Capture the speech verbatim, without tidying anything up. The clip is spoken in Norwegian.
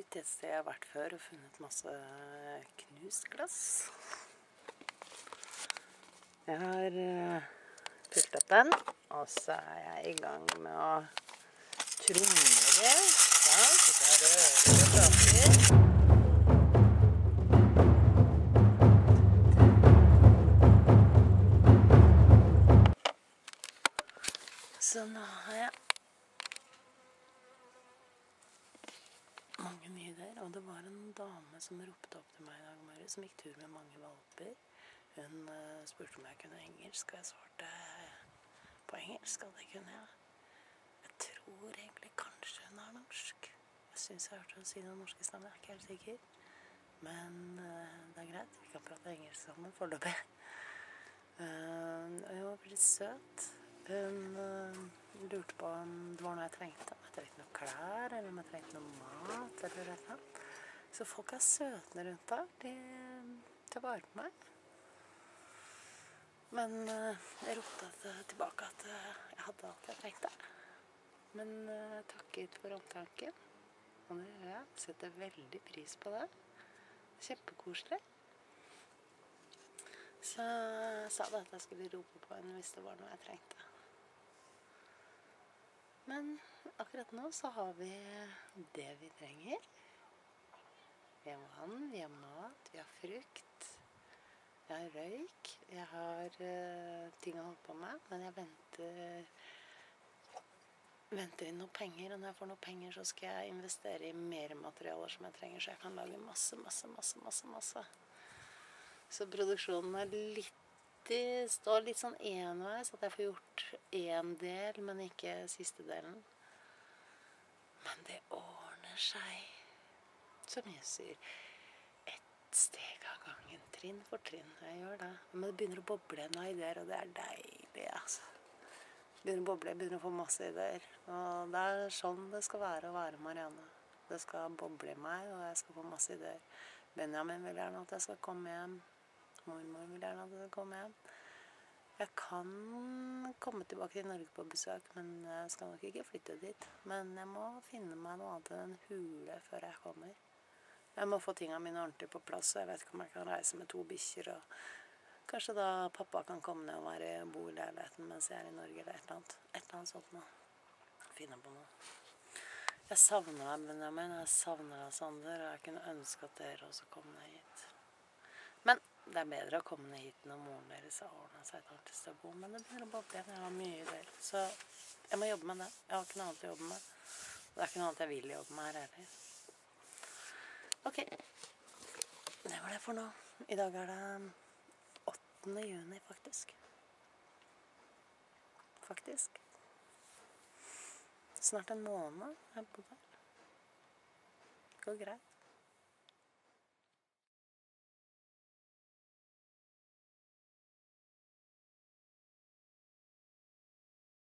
ut et sted jeg har vært før og funnet masse knust glass. Jeg har uh, fylt opp den, og så er jeg i gang med å tromme det. Ja, så skal jeg røre det prater. Så nå har jeg mange nye ideer, og det var en dame som ropte opp til meg i dag morges, som gikk tur med mange valper. Hun uh, spurte om jeg kunne engelsk, og jeg svarte på engelsk, og det kunne jeg. Jeg tror egentlig kanskje hun er norsk. Jeg synes jeg hørte hun si noen norske stemmer, jeg er ikke helt sikker. Men uh, det er greit, vi kan prate engelsk sammen foreløpig. Uh, hun var veldig søt. Hun uh, lurte på om det var noe jeg trengte. Om jeg trengte noe klær, eller om jeg trengte noe mat, eller et eller annet. Så folk er søtne rundt der. De tar vare på meg. Men uh, jeg ropte tilbake at uh, jeg hadde alt jeg trengte. Men uh, takket for omtanken. Og det gjør jeg. Setter veldig pris på det. Kjempekoselig. Så jeg sa det at jeg skulle rope på henne hvis det var noe jeg trengte. Men akkurat nå så har vi det vi trenger. Vi har vann, vi har mat, vi har frukt. Jeg har røyk. Jeg har uh, ting å holde på med, men jeg venter, venter inn noen penger. Og når jeg får noen penger så skal jeg investere i mer materialer som jeg trenger, så jeg kan lage masse, masse, masse, masse, masse. Så produksjonen er litt Det står litt sånn enveis, at jeg får gjort en del, men ikke siste delen. Men det ordner seg. Som jeg sier, ett steg av gangen, trinn for trinn. Jeg gjør det. Men det begynner å boble noen ideer, og det er deilig, altså. Det begynner å boble, jeg begynner å få masse ideer. Og det er sånn det skal være å være Marianne. Det skal boble i meg, og jeg skal få masse ideer. Benjamin vil gjerne at jeg skal komme hjem. Mormor vil gjerne at jeg skal komme hjem. Jeg kan komme tilbake til Norge på besøk, men jeg skal nok ikke flytte dit. Men jeg må finne meg noe annet enn en hule før jeg kommer. Jeg må få tingene mine ordentlig på plass, og jeg vet ikke om jeg kan reise med to bikkjer. Og kanskje da pappa kan komme ned og være i bo i leiligheten mens jeg er i Norge, eller et eller annet. Et eller annet sånt nå. Finne på noe. Jeg savner deg, Benjamin. Jeg savner deg, Sander. Og jeg kunne ønske at dere også kom ned hit. Men det er bedre å komme ned hit når moren deres har ordnet seg et ordentlig sted å bo. Men det begynner å boble igjen. Jeg har mye ideer. Så jeg må jobbe med det. Jeg har ikke noe annet å jobbe med. Det er ikke noe annet jeg vil jobbe med her heller. Ok. Det var det for nå. I dag er det åttende juni, faktisk. Faktisk. Snart en måned har jeg bodd her. Det går greit.